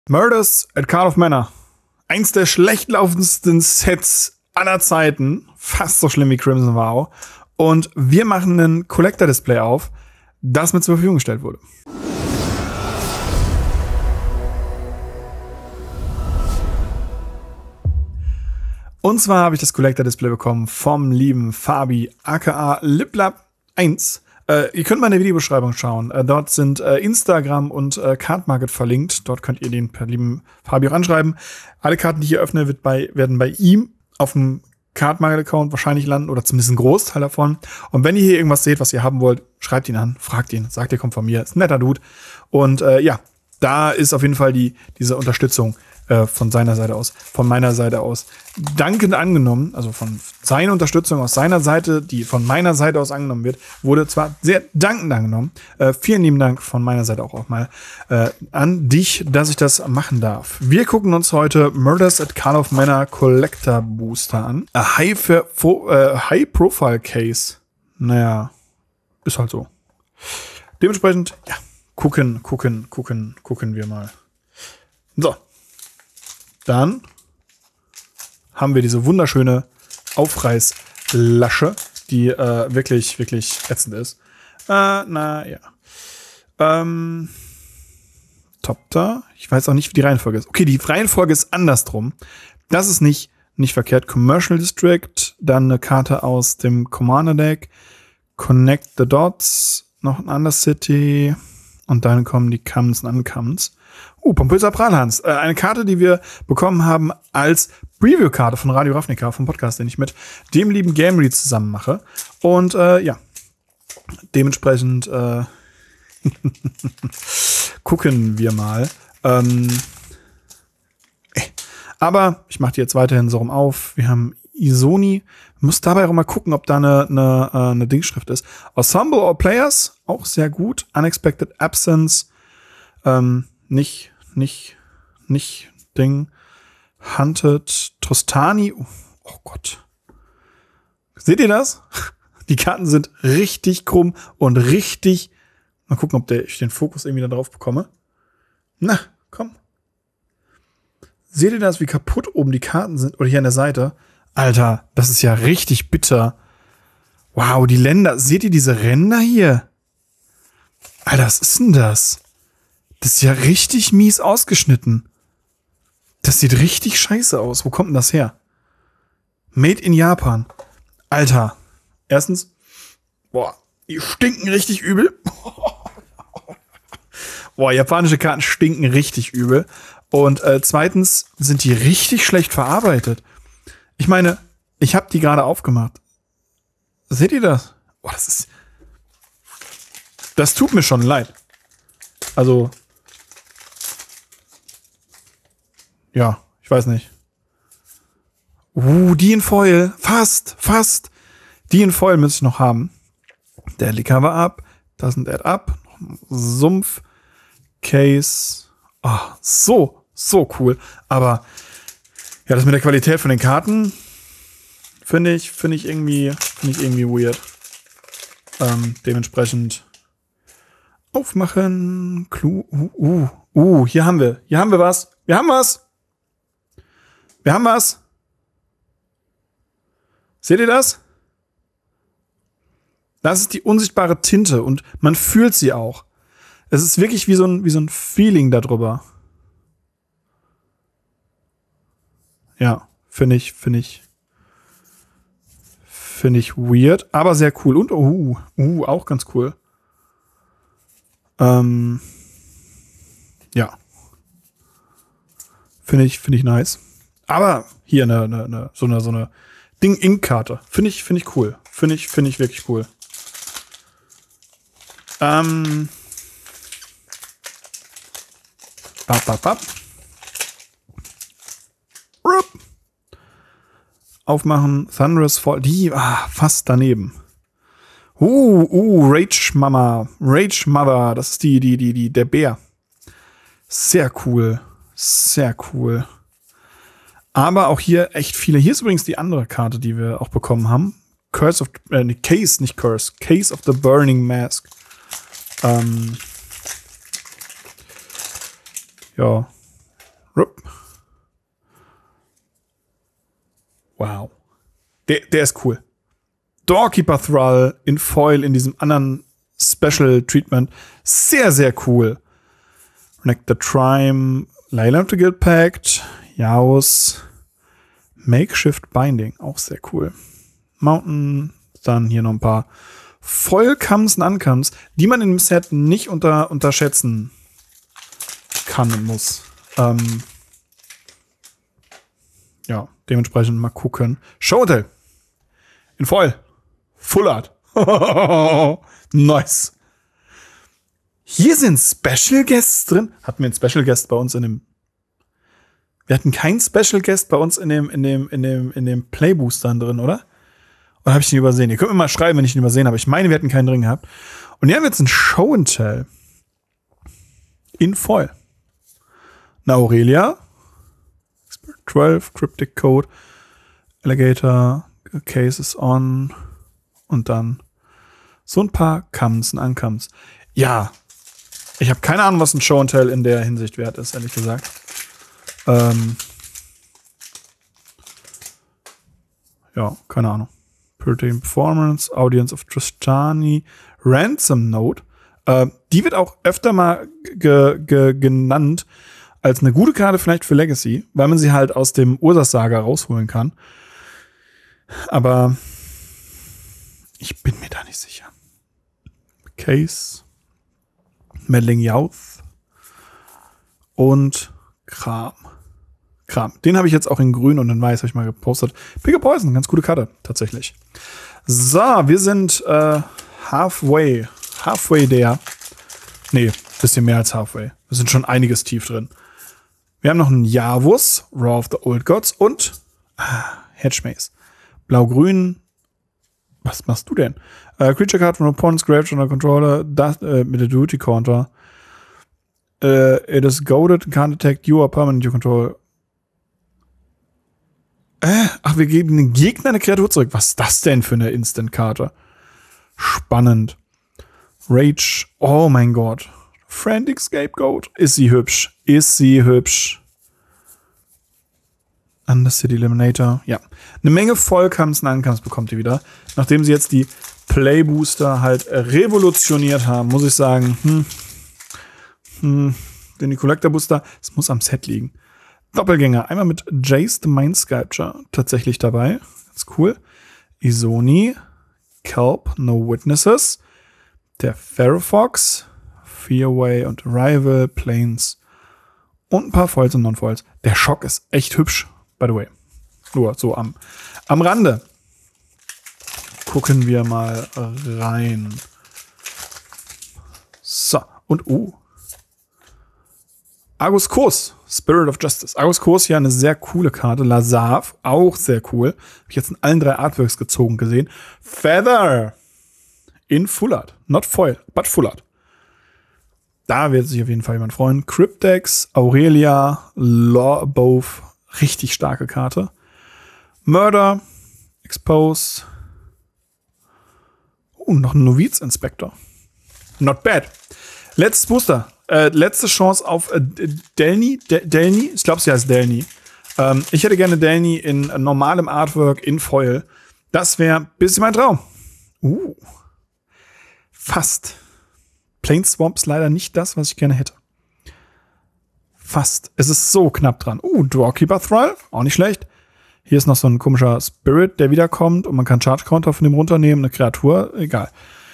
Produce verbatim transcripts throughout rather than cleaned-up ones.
Murders at Cardiff Manor. Eins der schlecht laufendsten Sets aller Zeiten. Fast so schlimm wie Crimson Vow. Und wir machen ein Collector-Display auf, das mir zur Verfügung gestellt wurde. Und zwar habe ich das Collector-Display bekommen vom lieben Fabi, aka Liplab eins. Äh, ihr könnt mal in der Videobeschreibung schauen. Äh, dort sind äh, Instagram und äh, Card Market verlinkt. Dort könnt ihr den per lieben Fabi auch anschreiben. Alle Karten, die ich hier öffne, wird bei, werden bei ihm auf dem Card Market Account wahrscheinlich landen oder zumindest ein Großteil davon. Und wenn ihr hier irgendwas seht, was ihr haben wollt, schreibt ihn an, fragt ihn, sagt, ihr kommt von mir. Ist ein netter Dude. Und äh, ja, da ist auf jeden Fall die diese Unterstützung äh, von seiner Seite aus, von meiner Seite aus dankend angenommen. Also von seiner Unterstützung aus seiner Seite, die von meiner Seite aus angenommen wird, wurde zwar sehr dankend angenommen. Äh, vielen lieben Dank von meiner Seite auch, auch mal äh, an dich, dass ich das machen darf. Wir gucken uns heute Murders at Cardiff Manor Collector Booster an. A high, für, äh, high Profile Case. Naja, ist halt so. Dementsprechend, ja, gucken, gucken, gucken, gucken wir mal. So. Dann haben wir diese wunderschöne Aufreißlasche, die äh, wirklich, wirklich ätzend ist. Äh, na ja. Ähm, Top da. Ich weiß auch nicht, wie die Reihenfolge ist. Okay, die Reihenfolge ist andersrum. Das ist nicht, nicht verkehrt. Commercial District, dann eine Karte aus dem Commander Deck, Connect the Dots, noch ein Undercity und dann kommen die Commons und Uncommons. Uh, Pompöser Prahlhans. Äh, eine Karte, die wir bekommen haben als Preview-Karte von Radio Ravnica, vom Podcast, den ich mit dem lieben Gamery zusammen mache. Und äh, ja, dementsprechend äh, gucken wir mal. Ähm, äh. Aber ich mache die jetzt weiterhin so rum auf. Wir haben Isoni. Muss dabei auch mal gucken, ob da eine, eine, äh, eine Dingschrift ist. Ensemble or Players, auch sehr gut. Unexpected Absence. Ähm, Nicht, nicht, nicht Ding. Hunted, Trostani. Oh, oh Gott. Seht ihr das? Die Karten sind richtig krumm und richtig. Mal gucken, ob der, ich den Fokus irgendwie da drauf bekomme. Na, komm. Seht ihr das, wie kaputt oben die Karten sind? Oder hier an der Seite? Alter, das ist ja richtig bitter. Wow, die Ränder. Seht ihr diese Ränder hier? Alter, was ist denn das? Das ist ja richtig mies ausgeschnitten. Das sieht richtig scheiße aus. Wo kommt denn das her? Made in Japan. Alter. Erstens, boah, die stinken richtig übel. Boah, japanische Karten stinken richtig übel. Und äh, zweitens sind die richtig schlecht verarbeitet. Ich meine, ich habe die gerade aufgemacht. Seht ihr das? Boah, das ist... Das tut mir schon leid. Also... Ja, ich weiß nicht. Uh, die in Foil. Fast, fast. Die in Foil müsste ich noch haben. Deadly Cover Up. Doesn't Add Up. Sumpf. Case. Oh, so, so cool. Aber, ja, das mit der Qualität von den Karten finde ich, finde ich irgendwie, finde ich irgendwie weird. Ähm, dementsprechend aufmachen. Clou. Uh, uh, uh, hier haben wir, hier haben wir was. Wir haben was. Wir haben was. Seht ihr das? Das ist die unsichtbare Tinte und man fühlt sie auch. Es ist wirklich wie so ein, wie so ein Feeling darüber. Ja, finde ich, finde ich, finde ich weird, aber sehr cool. Und, uh, uh, auch ganz cool. Ähm, ja. Finde ich, finde ich nice. Aber hier eine, eine, eine so eine, so eine Ding-Ink-Karte. Finde ich, finde ich cool. Finde ich, finde ich wirklich cool. Ähm. Bap, bap, bap. Rup. Aufmachen. Thunderous Fall. Die, ah, fast daneben. Uh, uh, Rage Mama. Rage Mother. Das ist die, die, die, die, der Bär. Sehr cool. Sehr cool. Aber auch hier echt viele. Hier ist übrigens die andere Karte, die wir auch bekommen haben. Curse of, äh, Case, nicht Curse. Case of the Burning Mask. Ähm. Ja. Rup. Wow. Der, der ist cool. Doorkeeper Thrall in Foil in diesem anderen Special Treatment. Sehr, sehr cool. Nectar Trime, Leyline of the Guild Pact, Yaos, Makeshift Binding, auch sehr cool. Mountain, dann hier noch ein paar Foil-Comes und Uncomes, die man in dem Set nicht unter, unterschätzen kann und muss. Ähm, ja, dementsprechend mal gucken. Showhotel. In Foil. Full Art. Nice. Hier sind Special Guests drin. Hatten wir einen Special Guest bei uns in dem. Wir hatten keinen Special Guest bei uns in dem, in dem, in dem, in dem Playboostern drin, oder? Oder habe ich den übersehen? Ihr könnt mir mal schreiben, wenn ich den übersehen habe. Ich meine, wir hatten keinen drin gehabt. Und hier haben wir jetzt ein Show and Tell. In Foil. Eine Aurelia. zwölf, Cryptic Code. Alligator. Cases on. Und dann so ein paar Comes und Uncomes. Ja. Ich habe keine Ahnung, was ein Show and Tell in der Hinsicht wert ist, ehrlich gesagt. Ähm. Ja, keine Ahnung. Pretty Performance, Audience of Tristani, Ransom Note. Äh, die wird auch öfter mal ge ge genannt als eine gute Karte vielleicht für Legacy, weil man sie halt aus dem Ursache-Saga rausholen kann. Aber ich bin mir da nicht sicher. Case, Meddling Youth und Kram. Kram. Den habe ich jetzt auch in grün und in weiß, habe ich mal gepostet. Pick a Poison, ganz coole Karte, tatsächlich. So, wir sind äh, halfway. Halfway der. Nee, bisschen mehr als halfway. Wir sind schon einiges tief drin. Wir haben noch einen Yavus, Raw of the Old Gods und ah, Hedgemaze. Blau-grün. Was machst du denn? Uh, Creature Card from Opponent's Grave under Controller das, äh, mit der Duty Counter. Uh, it is goaded, can't attack you or permanent you control. Äh, ach, wir geben den Gegner eine Kreatur zurück. Was ist das denn für eine Instant-Karte? Spannend. Rage. Oh mein Gott. Frantic Scapegoat. Ist sie hübsch. Ist sie hübsch. Undercity Eliminator. Ja. Eine Menge Vollcomes und Uncomes bekommt ihr wieder. Nachdem sie jetzt die Playbooster halt revolutioniert haben, muss ich sagen, hm, hm, denn die Collector Booster, es muss am Set liegen. Doppelgänger. Einmal mit Jace the Mind Sculpture tatsächlich dabei. Ganz cool. Isoni. Kelp. No Witnesses. Der Pharaoh-Fox. Fearway und Arrival. Planes. Und ein paar Foils und Non-Foils. Der Schock ist echt hübsch, by the way. Nur so am, am Rande. Gucken wir mal rein. So. Und, uh. Argus Kurs, Spirit of Justice. Argus Kurs, ja, eine sehr coole Karte. Lazav, auch sehr cool. Habe ich jetzt in allen drei Artworks gezogen gesehen. Feather in Full Art. Not Foil, but Full Art. Da wird sich auf jeden Fall jemand freuen. Cryptex, Aurelia, Law Both. Richtig starke Karte. Murder, Expose. Oh, noch ein Noviz-Inspector. Not bad. Letztes Booster. Äh, letzte Chance auf äh, Delny. De Delny? Ich glaube, sie heißt Delny. Ähm, ich hätte gerne Delny in äh, normalem Artwork in Foil. Das wäre ein bisschen mein Traum. Uh. Fast. Planeswamps leider nicht das, was ich gerne hätte. Fast. Es ist so knapp dran. Uh, Doorkeeper Thrall. Auch nicht schlecht. Hier ist noch so ein komischer Spirit, der wiederkommt. Und man kann Charge Counter von dem runternehmen. Eine Kreatur. Egal.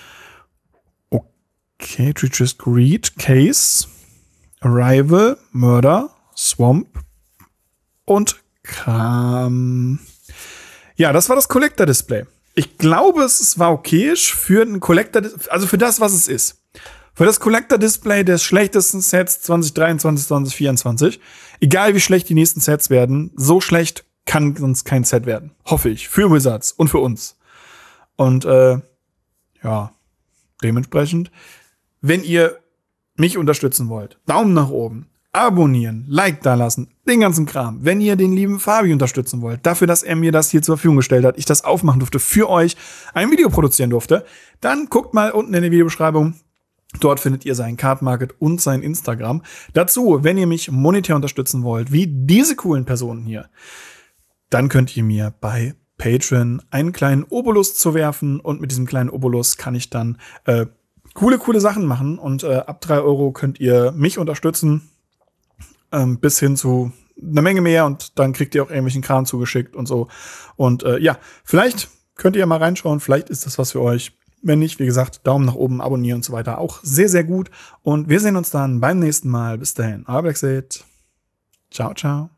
Okay, Treacherous Greed, Case, Arrival, Murder, Swamp und Kram. Ja, das war das Collector-Display. Ich glaube, es war okayisch für ein Collector, also für das, was es ist. Für das Collector-Display des schlechtesten Sets zwanzig dreiundzwanzig, zwanzig vierundzwanzig. Egal wie schlecht die nächsten Sets werden, so schlecht kann sonst kein Set werden. Hoffe ich. Für Wizards und für uns. Und äh, ja, dementsprechend. Wenn ihr mich unterstützen wollt, Daumen nach oben, abonnieren, Like da lassen, den ganzen Kram. Wenn ihr den lieben Fabi unterstützen wollt, dafür, dass er mir das hier zur Verfügung gestellt hat, ich das aufmachen durfte, für euch ein Video produzieren durfte, dann guckt mal unten in der Videobeschreibung. Dort findet ihr seinen Card Market und sein Instagram. Dazu, wenn ihr mich monetär unterstützen wollt, wie diese coolen Personen hier, dann könnt ihr mir bei Patreon einen kleinen Obolus zuwerfen und mit diesem kleinen Obolus kann ich dann äh, coole, coole Sachen machen und äh, ab drei Euro könnt ihr mich unterstützen ähm, bis hin zu einer Menge mehr und dann kriegt ihr auch irgendwelchen Kram zugeschickt und so. Und äh, ja, vielleicht könnt ihr mal reinschauen, vielleicht ist das was für euch. Wenn nicht, wie gesagt, Daumen nach oben, abonnieren und so weiter. Auch sehr, sehr gut. Und wir sehen uns dann beim nächsten Mal. Bis dahin, euer Blackseed. Ciao, ciao.